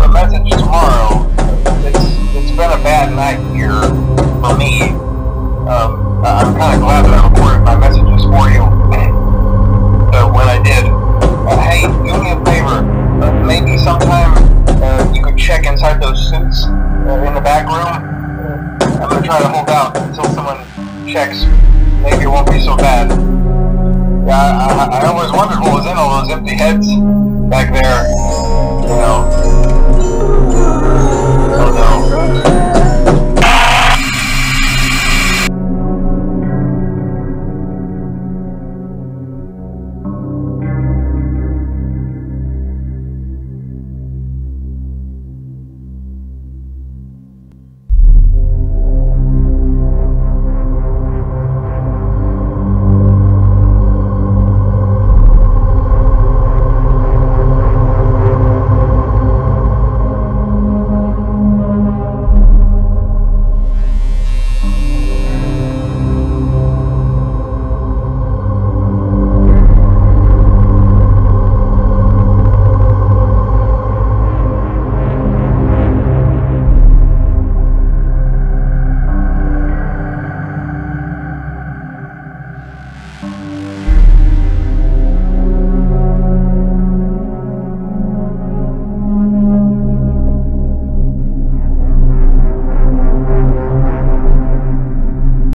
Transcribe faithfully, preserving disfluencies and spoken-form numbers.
a message tomorrow. It's it's been a bad night here for me. Um, I'm kind of glad that I recorded my messages for you. So when I did, uh, hey, do me a favor. Uh, maybe sometime uh, you could check inside those suits uh, in the back room. I'm gonna try to hold out until someone checks. Maybe it won't be so bad. Yeah, I, I, I always wondered what was in all those empty heads back there. You know.